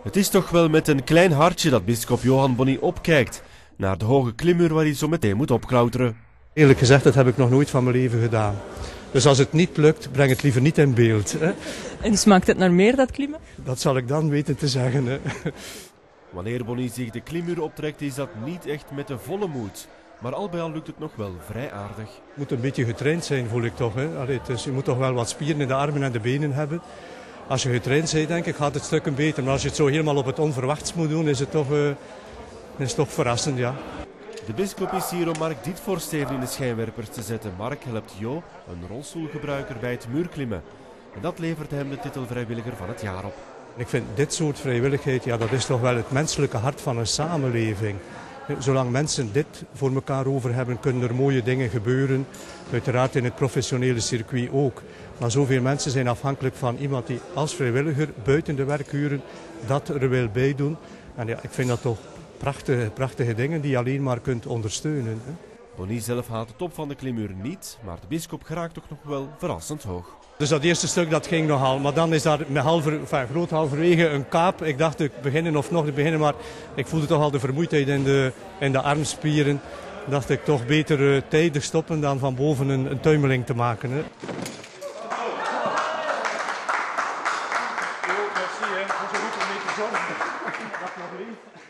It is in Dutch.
Het is toch wel met een klein hartje dat bisschop Johan Bonny opkijkt naar de hoge klimmuur waar hij zo meteen moet opklauteren. Eerlijk gezegd, dat heb ik nog nooit van mijn leven gedaan. Dus als het niet lukt, breng het liever niet in beeld. Hè. En smaakt het naar meer, dat klimmen? Dat zal ik dan weten te zeggen. Hè. Wanneer Bonny zich de klimmuur optrekt, is dat niet echt met de volle moed. Maar al bij al lukt het nog wel vrij aardig. Je moet een beetje getraind zijn, voel ik toch. Hè. Allee, dus je moet toch wel wat spieren in de armen en de benen hebben. Als je getraind bent, denk ik, gaat het stukken beter. Maar als je het zo helemaal op het onverwachts moet doen, is het toch verrassend, ja. De bisschop is hier om Mark Dietvorst even in de schijnwerpers te zetten. Mark helpt Jo, een rolstoelgebruiker, bij het muurklimmen. En dat levert hem de titel vrijwilliger van het jaar op. Ik vind dit soort vrijwilligheid, ja, dat is toch wel het menselijke hart van een samenleving. Zolang mensen dit voor elkaar over hebben, kunnen er mooie dingen gebeuren. Uiteraard in het professionele circuit ook. Maar zoveel mensen zijn afhankelijk van iemand die als vrijwilliger buiten de werkuren dat er wil bij doen. En ja, ik vind dat toch prachtige dingen die je alleen maar kunt ondersteunen. Hè. Bonny zelf haalt de top van de klimmuur niet, maar de bisschop geraakt toch nog wel verrassend hoog. Dus dat eerste stuk dat ging nogal, maar dan is daar met groot halverwege een kaap. Ik dacht te beginnen of nog te beginnen, maar ik voelde toch al de vermoeidheid in de armspieren. Dacht ik toch beter tijdig stoppen dan van boven een tuimeling te maken. Hè. Merci, hè. Goed om mee te zorgen. Dag nog